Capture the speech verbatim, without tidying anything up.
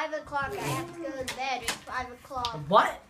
five o'clock. I have to go to bed. It's five o'clock. What?